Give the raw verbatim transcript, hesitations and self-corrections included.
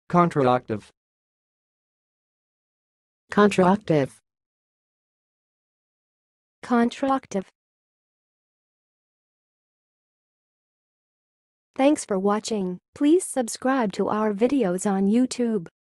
contraoctave, contraoctave, contraoctave. Thanks for watching. Please subscribe to our videos on YouTube.